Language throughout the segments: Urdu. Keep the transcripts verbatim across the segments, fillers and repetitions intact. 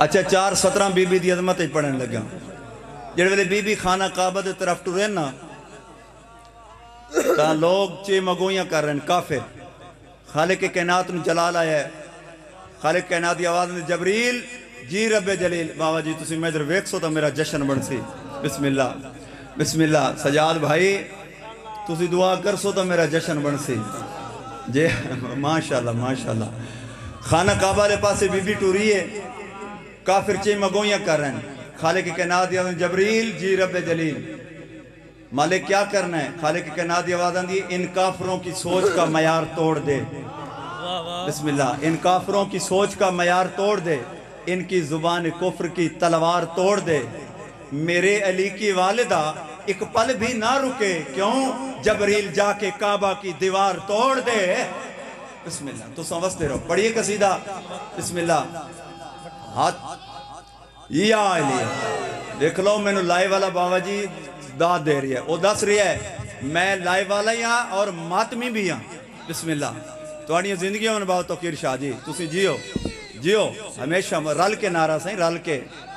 اچھا چار سترہ بی بی دی عظمت ہی پڑھنے لگا جڑے ویلے بی بی خانہ کعبہ دے طرف ٹرے نا تا لوگ چے مگویاں کر رہے ہیں کافر خالق کائنات نے جلال آیا ہے خالق کائنات دی آواز نے جبریل جی رب جلیل بابا جی تسی میں ادھر ویک سو تا میرا جشن بن سی بسم اللہ بسم اللہ سجاد بھائی تسی دعا کر سو تا میرا جشن بن سی جے ماشاءاللہ ماشاءاللہ خانہ کعبہ لے پاسے بی بی ٹوری ہے کافر چے مگویاں کر رہے ہیں خالق کائنات دی آواز جبریل جی رب جلیل مالک کیا کرنا ہے خالق کائنات دی آواز دی ان کافروں کی سوچ کا معیار توڑ دے بسم اللہ ان کافروں کی سوچ کا معیار توڑ دے ان کی زبان کفر کی تلوار توڑ دے میرے علی کی والدہ ایک پل بھی نہ رکے کیوں جبریل جا کے کعبہ کی دیوار توڑ دے بسم اللہ تو سمجھتے رہو پڑھئے قصیدہ بسم اللہ ہاتھ یا علی دیکھ لو میں نے لائے والا بابا جی داد دے رہی ہے وہ دس رہی ہے میں لائے والا یہاں اور ماتمی بھی یہاں بسم اللہ تو آنی زندگی میں بہت توقیر شاہ جی تسی جیو جیو ہمیشہ رل کے نعرہ سائیں رل کے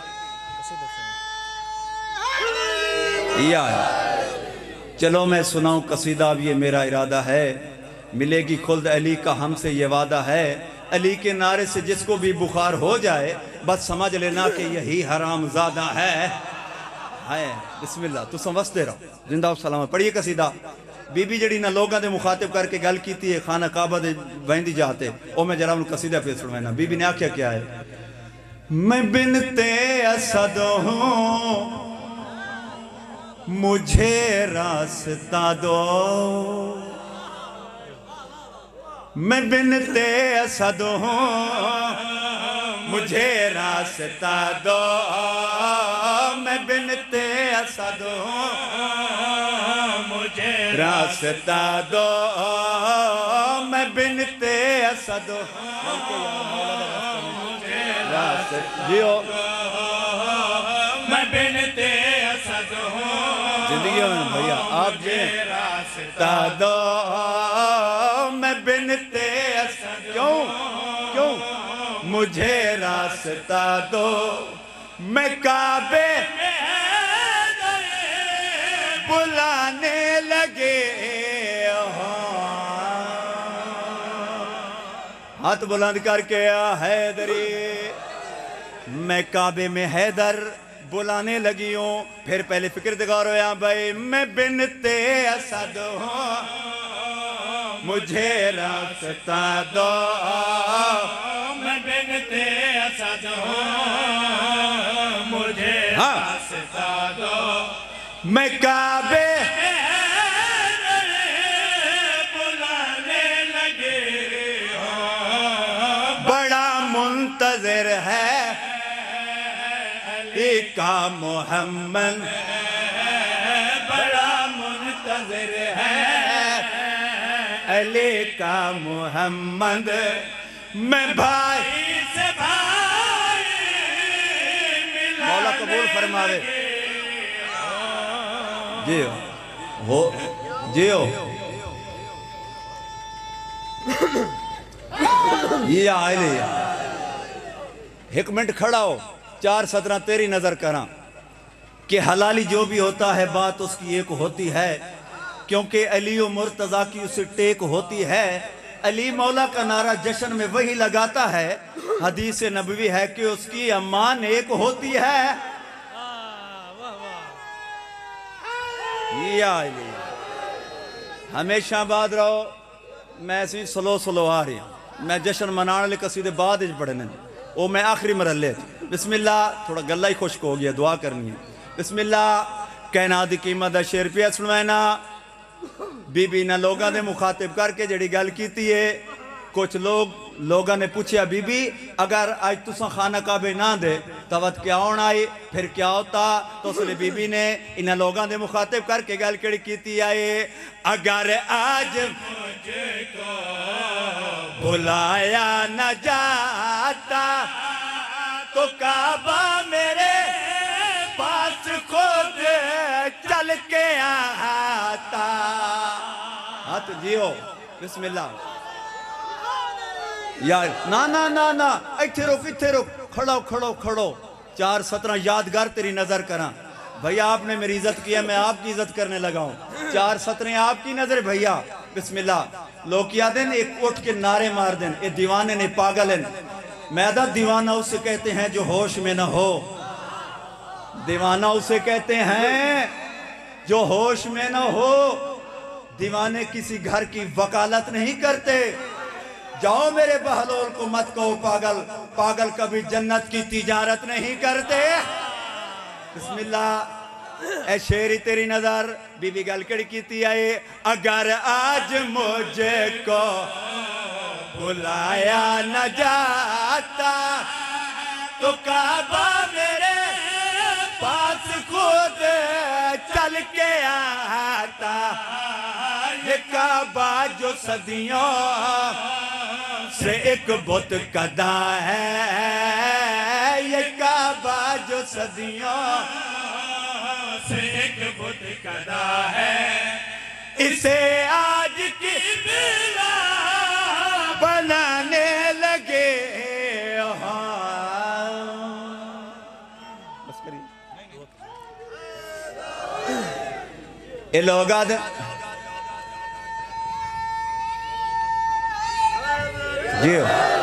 یا چلو میں سناؤں قصیدہ اب یہ میرا ارادہ ہے ملے گی خلد علی کا ہم سے یہ وعدہ ہے علی کے نعرے سے جس کو بھی بخار ہو جائے بس سمجھ لینا کہ یہی حرام زادہ ہے ہے بسم اللہ تو سمجھتے رہو زندہ و سلامت پڑھئے قصیدہ بی بی جڑی نہ لوگاں دے مخاطب کر کے گل کیتی ہے خانہ کعبہ دے ویندی جاتے او میں جرام قصیدہ پیش سنوائنا بی بی نے آکھیا کیا ہے میں بنتے اسد ہوں مجھے راستہ دو میں بنتے اسد ہوں مجھے راستہ دو میں بنتے اسد ہوں مجھے راستہ دو میں بنتے اسد ہوں مجھے راستہ دو میں بنتے اسد ہوں زندگی میں بھئیہ آپ جی راستہ دو میں بنتے اسد کیوں کیوں مجھے راستہ دو میں کعبے بلانے لگے ہاتھ بلند کر کے آ حیدری میں کعبے میں حیدر بلانے لگی ہوں پھر پہلے فکر دگار ہویا بھائی میں بنتے اسد ہوں مجھے راستہ دو میں بنتے اسد ہوں مجھے راستہ دو میں کعبے بلانے لگے بڑا منتظر ہے علی کا محمد بڑا منتظر ہے علی کا محمد میں بھائی سے بھائی مولا قبول فرماوے جیو ہو جیو یہ آئے ایک منٹ کھڑا ہو چار سترہ تیری نظر کراں کہ حلالی جو بھی ہوتا ہے بات اس کی ایک ہوتی ہے کیونکہ علی و مرتضیٰ کی اسے ٹیک ہوتی ہے علی مولا کا نعرہ جشن میں وہی لگاتا ہے حدیث نبوی ہے کہ اس کی امان ایک ہوتی ہے یا علی ہمیشہ بعد رہو میں ایسی سلو سلو آ رہی ہوں میں جشن منانے لے قصیدے بعد اج پڑھنے وہ میں آخری مرحلے بسم اللہ تھوڑا گلہ ہی خوشک ہو گیا دعا کرنی ہے بسم اللہ کائنات کی قیمت شیر پہ سنوائنا بی بی نہ لوگاں نے مخاطب کر کے جڑی گل کیتی ہے کچھ لوگ لوگاں نے پوچھیا بی بی اگر آج تساں خانہ کعبے نہ دے توت کیا ہونا آئی پھر کیا ہوتا تو اس لئے بی بی نے انہاں لوگاں نے مخاطب کر کے گل کڑی کیتی آئے اگر آج مجھے کو بلایا نہ جاتا تو کعبہ میرے پاس خود چل کے آتا ہاتھ جیو بسم اللہ یار نا نا نا نا ایتھے رک ایتھے رک کھڑو کھڑو کھڑو چار سترہ یادگار تیری نظر کرا بھیا آپ نے میری عزت کیا میں آپ کی عزت کرنے لگا ہوں چار سترہ آپ کی نظر بھیا بسم اللہ لوگ کیا دیں ایک اٹھ کے نعرے مار دیں اے دیوانے نے پاگل ہیں میدہ دیوانہ اسے کہتے ہیں جو ہوش میں نہ ہو دیوانہ اسے کہتے ہیں جو ہوش میں نہ ہو دیوانے کسی گھر کی وکالت نہیں کرتے جاؤ میرے بہلول کو مت کہو پاگل پاگل کبھی جنت کی تجارت نہیں کرتے بسم اللہ اے شیری تیری نظر بی بی گل کڑی کیتی آئے اگر آج مجھے کو بلایا نہ جاتا تو کعبہ میرے پاس خود چل کے آتا یہ کعبہ جو صدیوں سے ایک بت کدا ہے یہ کعبہ جو صدیوں سے ایک بت کدا ہے اسے آج کی بلا بنانے لگے بس کریے اے لوگ آدھے جی